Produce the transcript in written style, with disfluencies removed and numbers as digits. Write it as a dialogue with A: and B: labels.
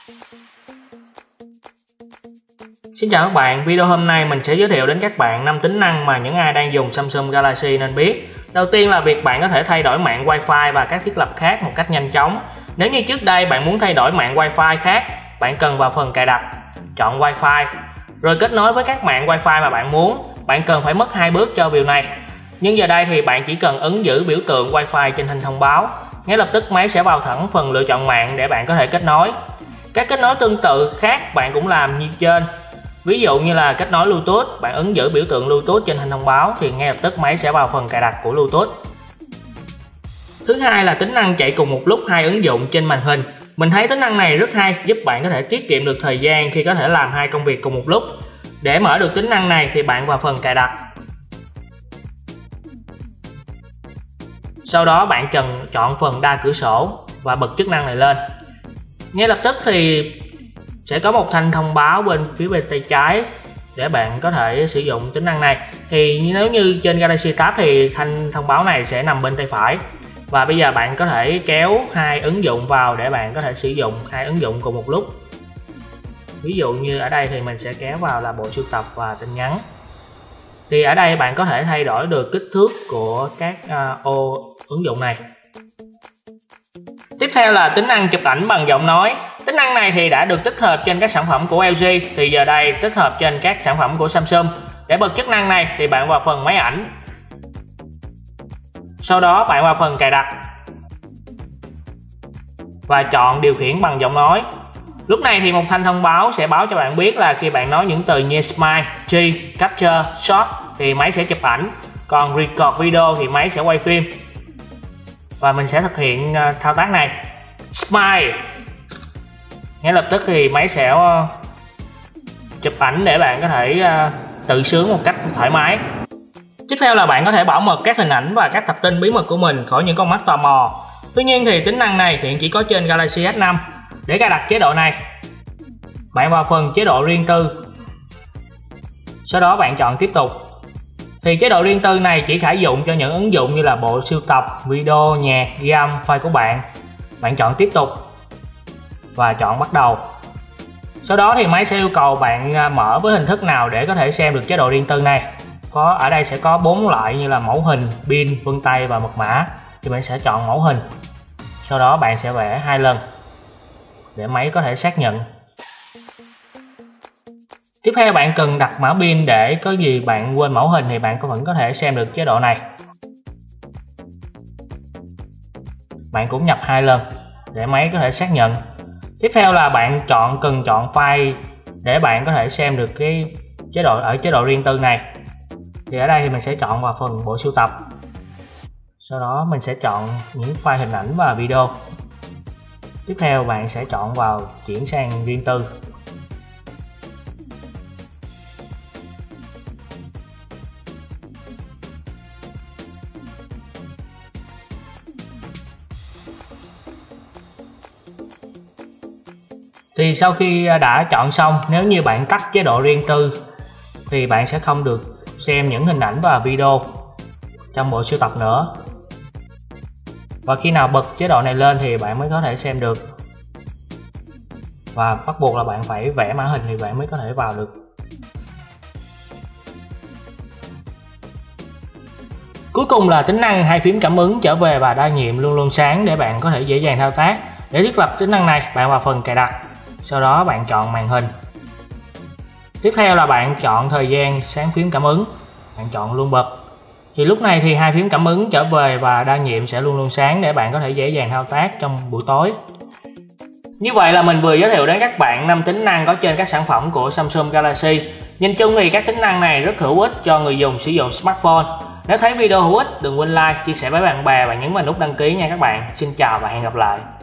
A: Xin chào các bạn, video hôm nay mình sẽ giới thiệu đến các bạn 5 tính năng mà những ai đang dùng Samsung Galaxy nên biết. Đầu tiên là việc bạn có thể thay đổi mạng Wi-Fi và các thiết lập khác một cách nhanh chóng. Nếu như trước đây bạn muốn thay đổi mạng Wi-Fi khác, bạn cần vào phần cài đặt, chọn Wi-Fi, rồi kết nối với các mạng Wi-Fi mà bạn muốn. Bạn cần phải mất 2 bước cho việc này. Nhưng giờ đây thì bạn chỉ cần ấn giữ biểu tượng Wi-Fi trên hình thông báo. Ngay lập tức máy sẽ vào thẳng phần lựa chọn mạng để bạn có thể kết nối. Các kết nối tương tự khác bạn cũng làm như trên. Ví dụ như là kết nối Bluetooth, bạn ấn giữ biểu tượng Bluetooth trên hình thông báo thì ngay lập tức máy sẽ vào phần cài đặt của Bluetooth. Thứ hai là tính năng chạy cùng một lúc 2 ứng dụng trên màn hình. Mình thấy tính năng này rất hay, giúp bạn có thể tiết kiệm được thời gian khi có thể làm 2 công việc cùng một lúc. Để mở được tính năng này thì bạn vào phần cài đặt. Sau đó bạn cần chọn phần đa cửa sổ và bật chức năng này lên. Ngay lập tức thì sẽ có một thanh thông báo bên tay trái để bạn có thể sử dụng tính năng này. Thì nếu như trên Galaxy Tab thì thanh thông báo này sẽ nằm bên tay phải. Và bây giờ bạn có thể kéo 2 ứng dụng vào để bạn có thể sử dụng 2 ứng dụng cùng một lúc. Ví dụ như ở đây thì mình sẽ kéo vào là bộ sưu tập và tin nhắn. Thì ở đây bạn có thể thay đổi được kích thước của các ô ứng dụng này. Tiếp theo là tính năng chụp ảnh bằng giọng nói. Tính năng này thì đã được tích hợp trên các sản phẩm của LG, thì giờ đây tích hợp trên các sản phẩm của Samsung. Để bật chức năng này thì bạn vào phần máy ảnh. Sau đó bạn vào phần cài đặt và chọn điều khiển bằng giọng nói. Lúc này thì một thanh thông báo sẽ báo cho bạn biết là khi bạn nói những từ như Smile, G, Capture, Shot thì máy sẽ chụp ảnh. Còn Record Video thì máy sẽ quay phim. Và mình sẽ thực hiện thao tác này. Smile. Ngay lập tức thì máy sẽ chụp ảnh để bạn có thể tự sướng một cách thoải mái. Tiếp theo là bạn có thể bảo mật các hình ảnh và các tập tin bí mật của mình khỏi những con mắt tò mò. Tuy nhiên thì tính năng này hiện chỉ có trên Galaxy S5. Để cài đặt chế độ này, bạn vào phần chế độ riêng tư. Sau đó bạn chọn tiếp tục. Thì chế độ riêng tư này chỉ khởi dụng cho những ứng dụng như là bộ sưu tập, video, nhạc, ghi âm, file của bạn. Bạn chọn tiếp tục và chọn bắt đầu. Sau đó thì máy sẽ yêu cầu bạn mở với hình thức nào để có thể xem được chế độ riêng tư này. Ở đây sẽ có 4 loại như là mẫu hình, pin, vân tay và mật mã. Thì bạn sẽ chọn mẫu hình. Sau đó bạn sẽ vẽ 2 lần để máy có thể xác nhận. Tiếp theo bạn cần đặt mã pin để có gì bạn quên mẫu hình thì bạn vẫn có thể xem được chế độ này. Bạn cũng nhập 2 lần để máy có thể xác nhận. Tiếp theo là bạn cần chọn file để bạn có thể xem được cái chế độ riêng tư này. Thì ở đây thì mình sẽ chọn vào phần bộ sưu tập. Sau đó mình sẽ chọn những file hình ảnh và video. Tiếp theo bạn sẽ chọn vào chuyển sang riêng tư. Thì sau khi đã chọn xong, nếu như bạn tắt chế độ riêng tư thì bạn sẽ không được xem những hình ảnh và video trong bộ sưu tập nữa. Và khi nào bật chế độ này lên thì bạn mới có thể xem được. Và bắt buộc là bạn phải vẽ mã hình thì bạn mới có thể vào được. Cuối cùng là tính năng 2 phím cảm ứng trở về và đa nhiệm luôn luôn sáng để bạn có thể dễ dàng thao tác. Để thiết lập tính năng này, bạn vào phần cài đặt. Sau đó bạn chọn màn hình. Tiếp theo là bạn chọn thời gian sáng phím cảm ứng. Bạn chọn luôn bật. Thì lúc này thì 2 phím cảm ứng trở về và đa nhiệm sẽ luôn luôn sáng để bạn có thể dễ dàng thao tác trong buổi tối. Như vậy là mình vừa giới thiệu đến các bạn 5 tính năng có trên các sản phẩm của Samsung Galaxy. Nhìn chung thì các tính năng này rất hữu ích cho người dùng sử dụng smartphone. Nếu thấy video hữu ích, đừng quên like, chia sẻ với bạn bè và nhấn vào nút đăng ký nha các bạn. Xin chào và hẹn gặp lại.